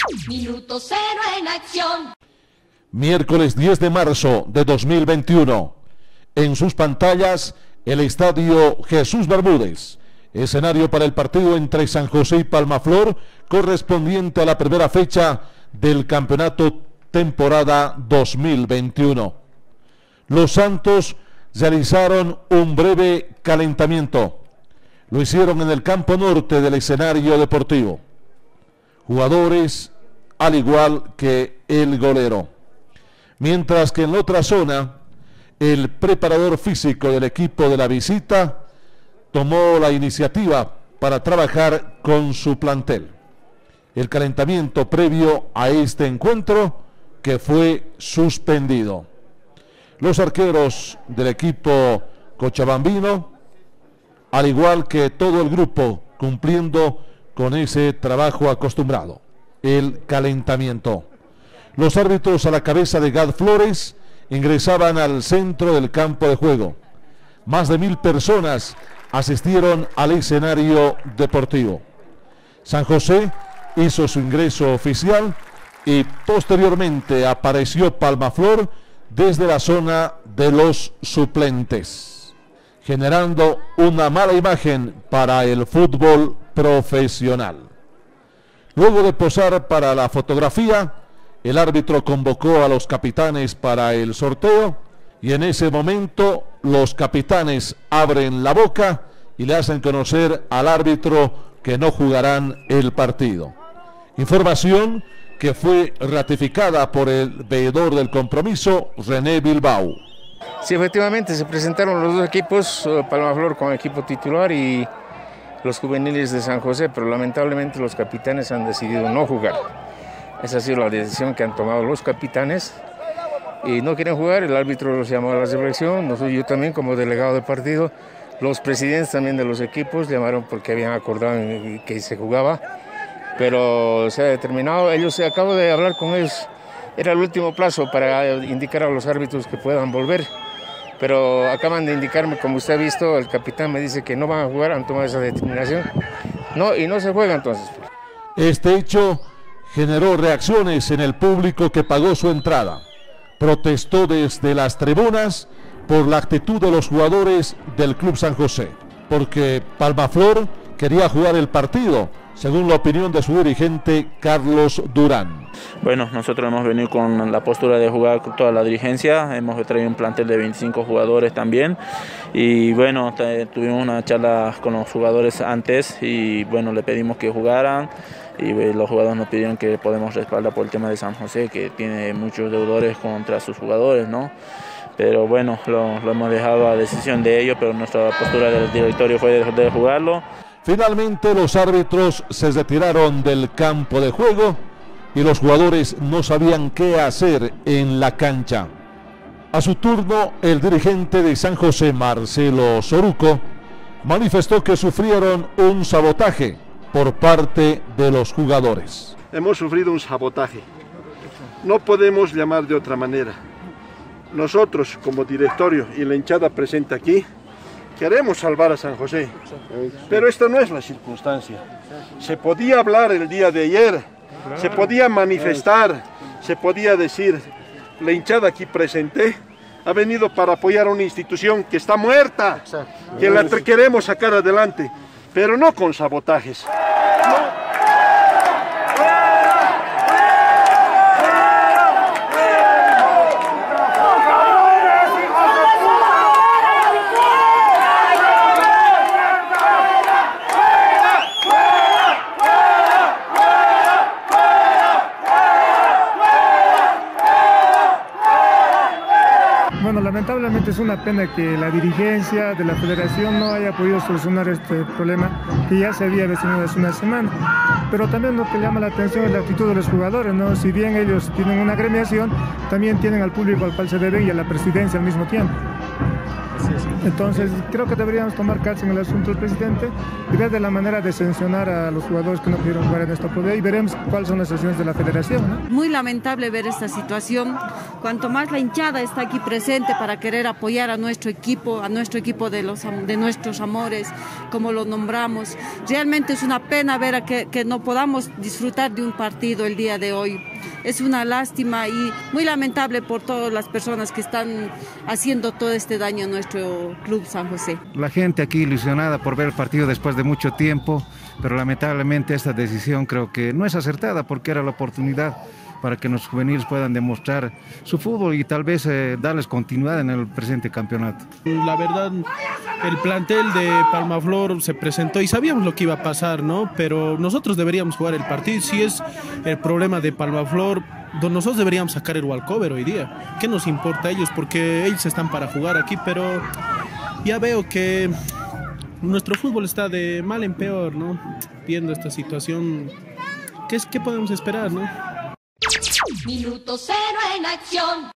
Minuto cero en acción. Miércoles 10 de marzo de 2021. En sus pantallas, el Estadio Jesús Bermúdez. Escenario para el partido entre San José y Palmaflor, correspondiente a la primera fecha del campeonato temporada 2021. Los Santos realizaron un breve calentamiento. Lo hicieron en el campo norte del escenario deportivo. Jugadores al igual que el golero. Mientras que en la otra zona, el preparador físico del equipo de la visita tomó la iniciativa para trabajar con su plantel. El calentamiento previo a este encuentro que fue suspendido. Los arqueros del equipo cochabambino, al igual que todo el grupo, cumpliendo con ese trabajo acostumbrado, el calentamiento. Los árbitros a la cabeza de Gad Flores ingresaban al centro del campo de juego. Más de 1000 personas asistieron al escenario deportivo. San José hizo su ingreso oficial y posteriormente apareció Palmaflor desde la zona de los suplentes, generando una mala imagen para el fútbol profesional. Luego de posar para la fotografía, el árbitro convocó a los capitanes para el sorteo y en ese momento los capitanes abren la boca y le hacen conocer al árbitro que no jugarán el partido. Información que fue ratificada por el veedor del compromiso, René Bilbao. Sí, efectivamente se presentaron los dos equipos, Palmaflor con equipo titular y los juveniles de San José, pero lamentablemente los capitanes han decidido no jugar. Esa ha sido la decisión que han tomado los capitanes y no quieren jugar. El árbitro los llamó a la selección, yo también como delegado de partido, los presidentes también de los equipos llamaron porque habían acordado que se jugaba, pero se ha determinado. Acabo de hablar con ellos, era el último plazo para indicar a los árbitros que puedan volver, pero acaban de indicarme, como usted ha visto, el capitán me dice que no van a jugar, han tomado esa determinación, y no se juega entonces. Este hecho generó reacciones en el público que pagó su entrada. Protestó desde las tribunas por la actitud de los jugadores del Club San José, porque Palmaflor quería jugar el partido, según la opinión de su dirigente Carlos Durán. Bueno, nosotros hemos venido con la postura de jugar con toda la dirigencia, hemos traído un plantel de 25 jugadores también y bueno, tuvimos una charla con los jugadores antes y bueno, le pedimos que jugaran y los jugadores nos pidieron que podemos respaldar por el tema de San José, que tiene muchos deudores contra sus jugadores, ¿no? Pero bueno, lo hemos dejado a decisión de ellos, pero nuestra postura del directorio fue de jugarlo. Finalmente los árbitros se retiraron del campo de juego y los jugadores no sabían qué hacer en la cancha. A su turno, el dirigente de San José, Marcelo Soruco, manifestó que sufrieron un sabotaje por parte de los jugadores. Hemos sufrido un sabotaje. No podemos llamar de otra manera. Nosotros, como directorio y la hinchada presente aquí, queremos salvar a San José, pero esta no es la circunstancia. Se podía hablar el día de ayer, se podía manifestar, se podía decir, la hinchada aquí presente ha venido para apoyar a una institución que está muerta, que la queremos sacar adelante, pero no con sabotajes. Bueno, lamentablemente es una pena que la dirigencia de la federación no haya podido solucionar este problema que ya se había venido hace una semana. Pero también lo que llama la atención es la actitud de los jugadores, ¿no? Si bien ellos tienen una agremiación, también tienen al público al cual se deben y a la presidencia al mismo tiempo. Así es. Entonces creo que deberíamos tomar cartas en el asunto del presidente y ver de la manera de sancionar a los jugadores que no pudieron jugar en esta oportunidad y veremos cuáles son las sanciones de la federación, ¿no? Muy lamentable ver esta situación, cuanto más la hinchada está aquí presente para querer apoyar a nuestro equipo de nuestros amores, como lo nombramos. Realmente es una pena ver que no podamos disfrutar de un partido el día de hoy. Es una lástima y muy lamentable por todas las personas que están haciendo todo este daño a nuestro Club San José. La gente aquí ilusionada por ver el partido después de mucho tiempo, pero lamentablemente esta decisión creo que no es acertada porque era la oportunidad para que los juveniles puedan demostrar su fútbol y tal vez darles continuidad en el presente campeonato. La verdad, el plantel de Palmaflor se presentó y sabíamos lo que iba a pasar, ¿no? Pero nosotros deberíamos jugar el partido. Si es el problema de Palmaflor, nosotros deberíamos sacar el walkover hoy día. ¿Qué nos importa a ellos? Porque ellos están para jugar aquí, pero ya veo que nuestro fútbol está de mal en peor, ¿no? Viendo esta situación, ¿qué podemos esperar, no? Minuto cero en acción.